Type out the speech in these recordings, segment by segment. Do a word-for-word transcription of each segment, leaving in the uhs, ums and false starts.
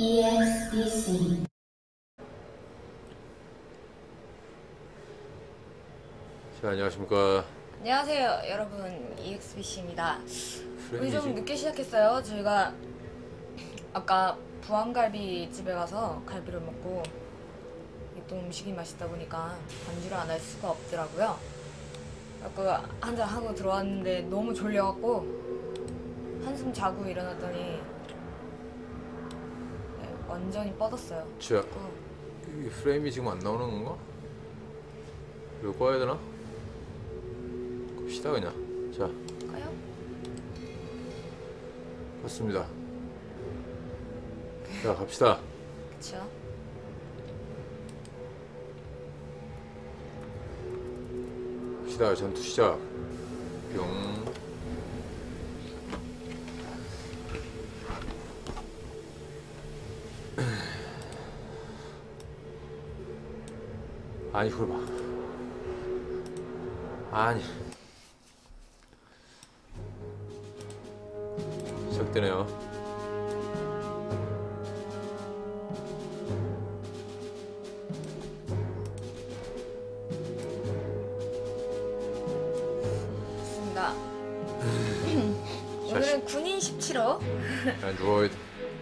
이엑스비씨. 자, 안녕하십니까. 안녕하세요 여러분, 이엑스비씨입니다. 우리 좀 프렌이지? 늦게 시작했어요. 저희가 아까 부안갈비 집에 가서 갈비를 먹고 또 음식이 맛있다 보니까 반주를 안 할 수가 없더라고요. 그래서 한잔 하고 들어왔는데 너무 졸려갖고 한숨 자고 일어났더니 네, 완전히 뻗었어요. 자, 이 프레임이 지금 안 나오는 건가? 이거 꺼야 되나? 끕시다 그냥. 자, 까요? 껐습니다. 자, 갑시다. 그쵸? 갑시다. 전투 시작. 뿅. 아니, 그걸 봐. 아니. 시작되네요. 좋습니다. 오늘은 군인 십칠 호 Android.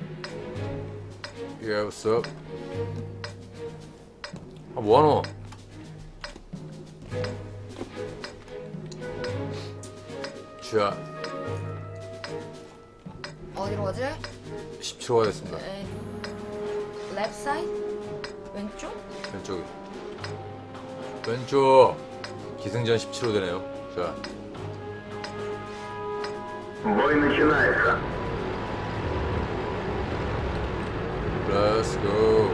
Yeah, what's up? 아, 뭐하노? 자, 어디로 가지? 십칠 호가 됐습니다. 에, 랩 사이드? 왼쪽? 왼쪽이. 왼쪽. 기승전 십칠 호 되네요. 자. Бой начинается. Let's go.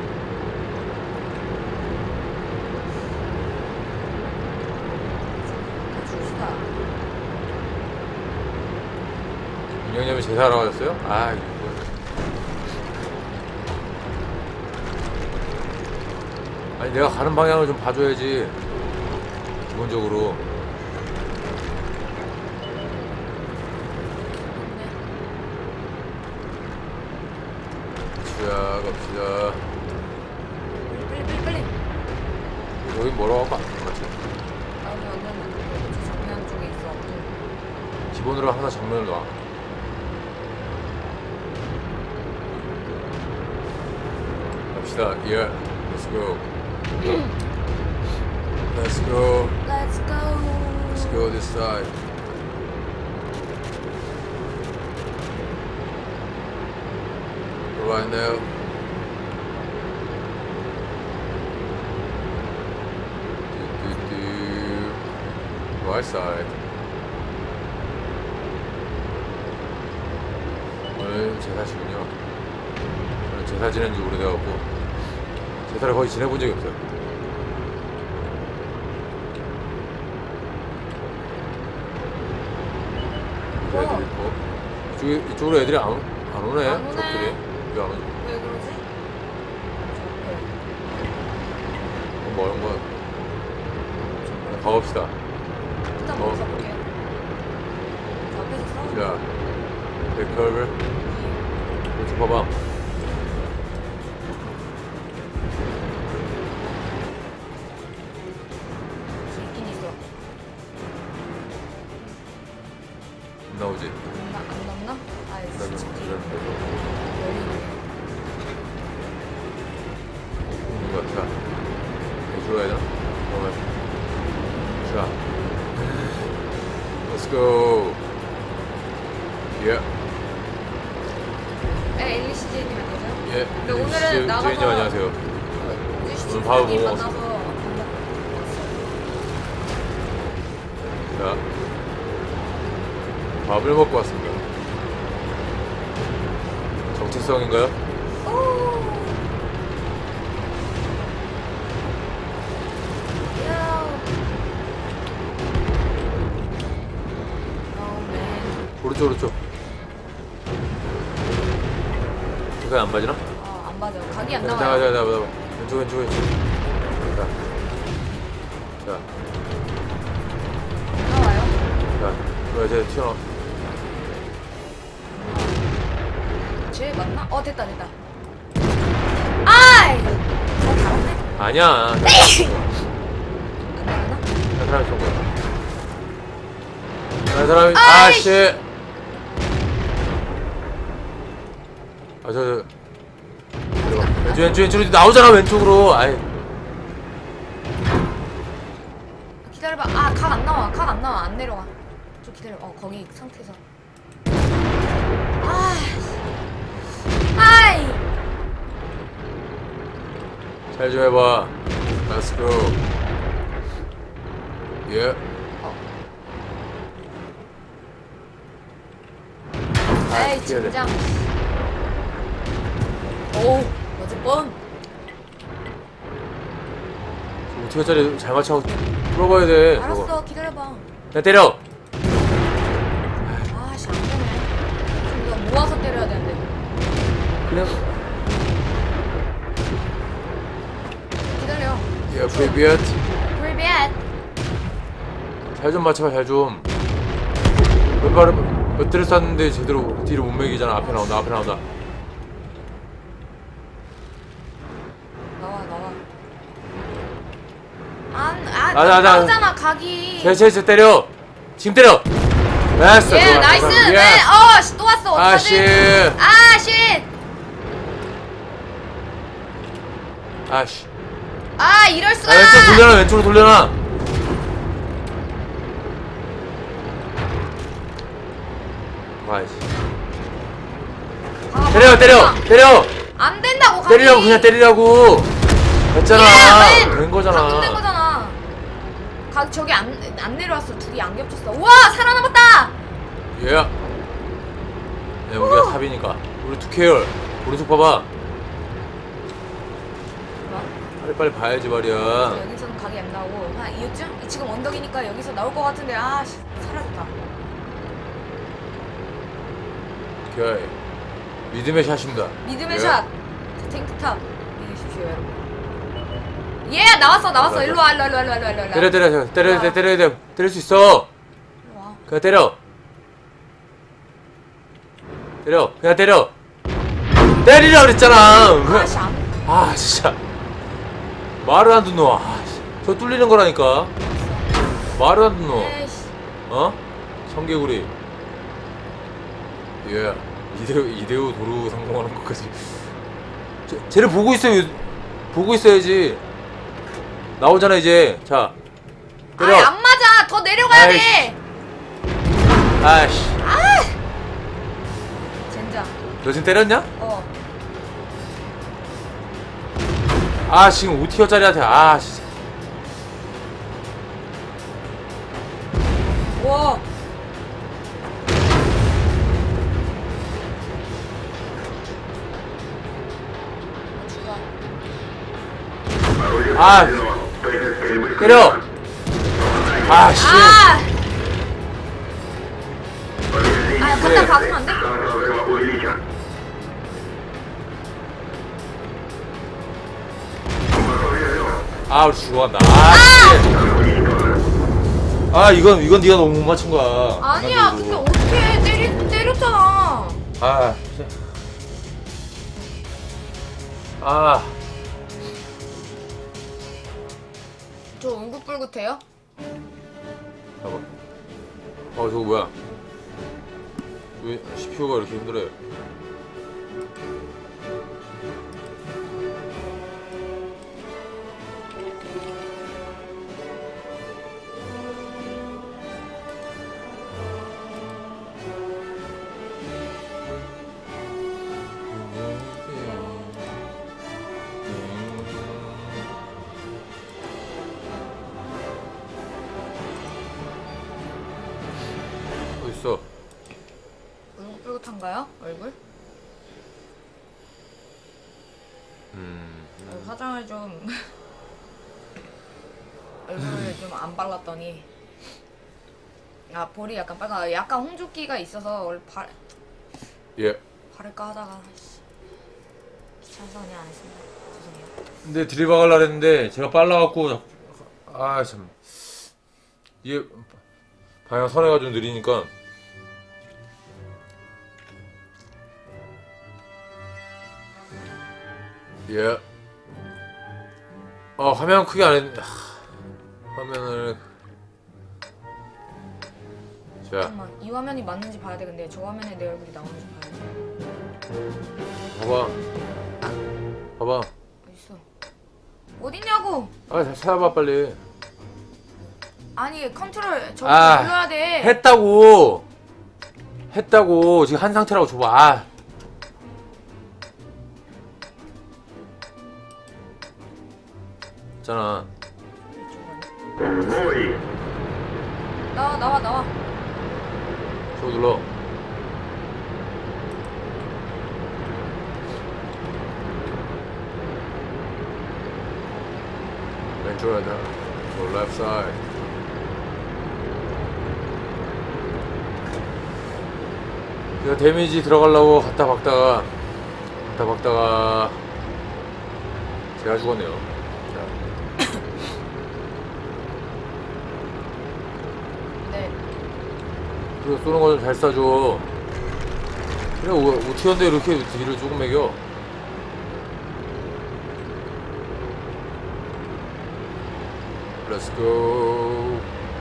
갑시다. 윤영님이 제사하러 가셨어요? 아, 이거. 아니, 내가 가는 방향을 좀 봐줘야지. 기본적으로. 갑시다, 갑시다. 빨리 빨리 빨리. 여기 뭐라고 하고 안 맞지? 아니 완전 저 정면 쪽에 있어. 기본으로 항상 정면을 놔. 갑시다. Yeah, let's go. Let's go. Let's go. Let's go this side. Right now. Do, do, do. Right side. 오늘 제사시군요. 저는 제사 지낸 지 오래돼갖고 제사를 거의 지내본 적이 없어요. 이제 애들이 어? 이쪽에, 이쪽으로 애들이 안, 안 오네? 안 오네. 적들이. 왜 안 오지? 왜 그러지? 어, 뭐 하는 거야? 가봅시다. 일단 어. 먼저 가볼게요. 저 앞에서 싸우는 야, 거. 백커블. 이쪽 봐봐. 있긴 있어. 안 나오지? 안, 나, 안 남나? 아, 나도 진짜 이런 열리네. 있는 것 같아. 이쪽으로 가야 되나? 잠깐만. 자. Let's go. Yeah. 네, 엘리씨제이님 안녕하세요. 예. 근데 오늘은 나가서 주인님 안녕하세요. 오늘 밥을 뭐 먹었어? 만나서 자. 밥을 먹고 왔습니다. 정체성인가요? 오! 야우. 어, 맨. 오른쪽, 오른쪽. 그게 안 맞으나? 어, 안 맞아. 각이 안 자, 자, 나와요. 자, 자, 자, 왼쪽, 왼쪽, 왼쪽. 자. 자. 나와요. 자. 왜, 쟤 튀어나와. 쟤 맞나? 어 됐다 됐다. 아이! 잘 달았네? 아니야. 안 달았나? 한 사람이 쏜 거야. 한 사람이 아이! 아씨. 아 저 저. 왼쪽 왼쪽 왼쪽으로 나오잖아 왼쪽으로. 아이. 기다려봐. 아, 각 안 나와. 각 안 나와. 안 내려가. 좀 기다려. 어, 거기 상태에서. 아, 아이. 잘 좀 해봐. Let's go. 예. 어. 아, 에이, 피해야 돼. 진짜. 오, 어제 뻔. 어떻게 짜리 잘 맞춰 뚫어봐야 돼. 저거. 알았어, 기다려봐. 그냥 때려. 아씨, 안 되네. 지금 이거 모아서 때려야 되는데. 그냥. 기다려. 야, 프리비엇. 프리비엣. 잘 좀 맞춰봐, 잘 좀. 몇 발은 몇 대를 쐈는데 제대로 뒤를 못 매기잖아. 앞에 나온다, 앞에 나온다. 나와, 나와. 안, 안, 아, 안 나, 나. 나오잖아, 각이. 쟤, 쟤, 쟤 때려. 지금 때려. 됐어. 예, 좋아, 나이스. 감사합니다. 네, 예. 어, 씨, 또 왔어. 아, 어떡하지? 씨. 아, 씨. 아씨. 아, 이럴 수가. 아, 왼쪽 돌려놔, 왼쪽으로 돌려놔. 아이씨. 아, 때려, 때려, 아, 때려. 안 된다고, 각이. 때리라고, 그냥 때리라고. 됐잖아. 예, 왜? 된 거잖아. 방금 된 거잖아. 각 저기 안, 안 내려왔어. 둘이 안 겹쳤어. 우와, 살아남았다. 예. 네, 우리가 탑이니까. 우리 두 케어. 오른쪽 봐봐. 뭐? 빨리 빨리 봐야지 말이야. 여기서는 각이 안 나오고 한 이쯤? 지금 언덕이니까 여기서 나올 것 같은데 아 씨, 사라졌다. 오케이. 믿음의 샷입니다. 믿음의 예. 샷. 탱크탑 믿으십시오 여러분. 예 나왔어 나왔어. 맞아. 일로 와 일로 와 일로 와 일로 와 일로 와. 때려 때려 때려 때려야 돼 아. 때려야 돼 때릴 수 있어. 일로 와. 그냥 때려. 때려 그냥 때려. 때리라 그랬잖아. 아씨 안. 아 진짜 말을 안 듣노. 아씨 저 뚫리는 거라니까. 말을 안 듣노. 에이씨. 어? 청개구리. 예. 이대호 이대호 도루 성공하는 것까지. 쟤, 쟤를 보고 있어요. 보고 있어야지. 나오잖아 이제. 자. 때려. 아안 맞아. 더 내려가야 아이씨. 돼. 아이씨. 아. 젠장. 너 지금 때렸냐? 어. 아 지금 오 티어짜리한테 아 진짜. 와. 아 때려. 아 씨. 아. 아 갖다 박으면 안 돼? 아 우리 죽어간다. 아 씨. 아 이건 이건 네가 너무 못 맞춘 거야. 아니야. 근데 인간적으로. 어떻게 때리 때렸잖아. 아. 진짜. 아. 저 울긋불긋해요? 봐봐. 어 저거 뭐야? 왜 씨피유가 이렇게 힘들어요? 어딨어? 울긋불긋한가요? 얼굴? 음. 어, 화장을 좀 얼굴을 좀 안 발랐더니 아 볼이 약간 빨간 약간 홍조기가 있어서 원래 발 예. 바를까 하다가 씨, 귀찮아서 그냥 안 했습니다. 죄송해요. 근데 들이박으려 했는데 제가 빨라갖고 아 참 이게 방향 선회가 좀 느리니까 예. 어 화면 크게 안 했. 화면을 자 잠깐만 이 화면이 맞는지 봐야 돼. 근데 저 화면에 내 얼굴이 나오는지 봐야지. 봐봐 봐봐. 어딨어? 어딨냐고? 아 잘 찾아봐 빨리. 아니 컨트롤 저기 아, 눌러야 돼. 했다고 했다고 지금 한 상태라고 줘봐. 아. 있잖아. Бой! 나와 나와 나와. 저거 눌러. 왼쪽에다 또 left side. 내가 데미지 들어가려고 갖다 박다가 갖다 박다가 제가 죽었네요. 자. 네. 그거 쏘는 거 좀 잘 쏴줘. 그래 어떻게 한데 이렇게 뒤를 조금 매겨. Let's go.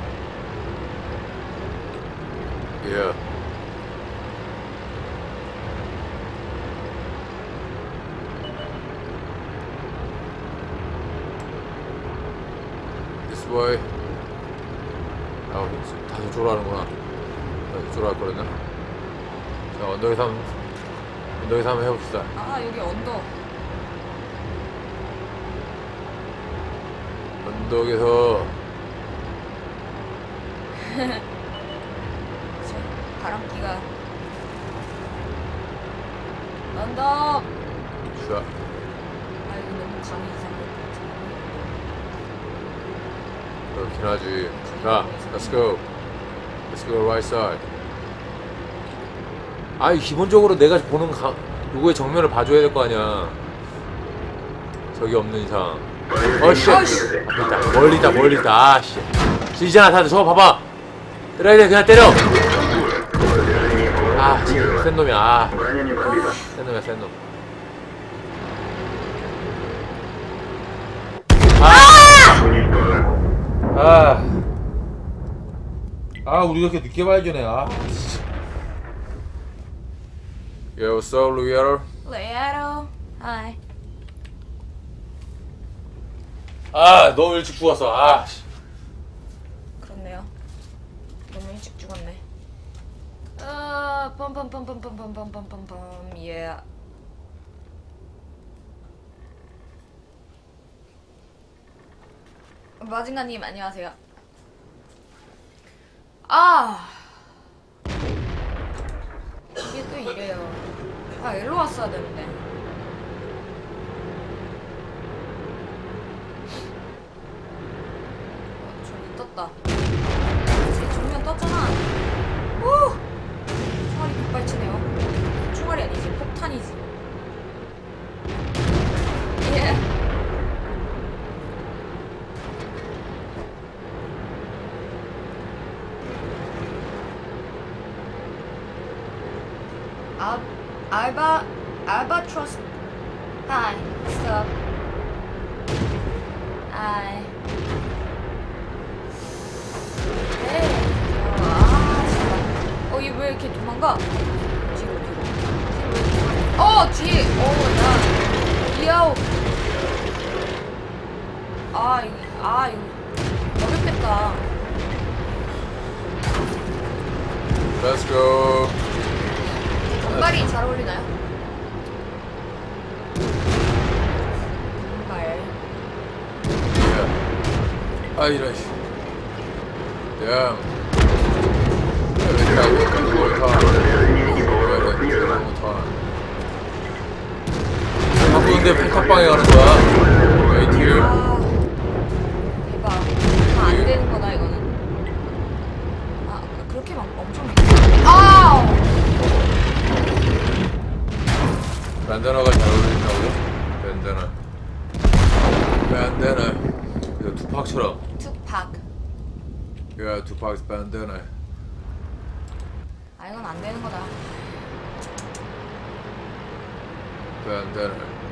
Yeah. This way. 아, 다 이쪽으로 하는구나. 아, 이쪽으로 할 거랬나? 자, 언덕에서 한번, 언덕에서 한번 해봅시다. 아 여기 언더. 언덕에서 저 바람기가. 언더. 자, 아 이거 너무 감이 이상할 것 그렇긴 하지. 자, let's go. Let's go right side. 아이 기본적으로 내가 보는 가, 요거의 정면을 봐줘야 될 거 아니야. 저기 없는 이상. 어씨. 멀리다, 멀리다, 멀리다. 아씨. 지잖아 다들 저거 봐봐. 때려야 돼 그냥 때려. 아, 진짜 센 놈이야. 아, Броня не пробита. 센 놈이야 센 놈. Уничтожен. 아, 아 우리가 이렇게 늦게 발견해. 아. Yo, what's up, Lugiero? 같아. 레아로. 하이. 아, 너무 일찍 죽었어. 아, 씨. 그렇네요. 너무 일찍 죽었네. 어, 빰빰빰빰빰빰빰빰빰빰. 예. 마징가님 안녕하세요. 아 이게 또 이래요. 아 일로 왔어야 되는데. 어, 저기 떴다. 그치 정면 떴잖아. 오! 총알이 백발치네요. 총알이 아니지 폭탄이지. 예. 아, 알바, 알바트로스. Hi, stop. Hi. 에이, 아, 진짜. 어, 얘 왜 이렇게 도망가? 뒤로, 뒤로. 뒤로. 어, 뒤에. 어, 야. 이야오. 아, 이거, 아, 이거. 어렵겠다. Let's go. 단발이 잘 어울리나요? 단발. Yeah. 아 이런 씨. Damn. Every time we go 한국 근데 팔탑방에 가는 거야. 웨이트. 아, 대박. 다 안 되는 거다 이거는. 아, 그렇게 막 엄청. 아우. 밴드나가 잘 어울린다고요? 밴드나. 밴드나. 이거 투팍처럼. 투팍. 야, 투팍 밴드나. 아, 이건 안 되는 거다. 밴드나.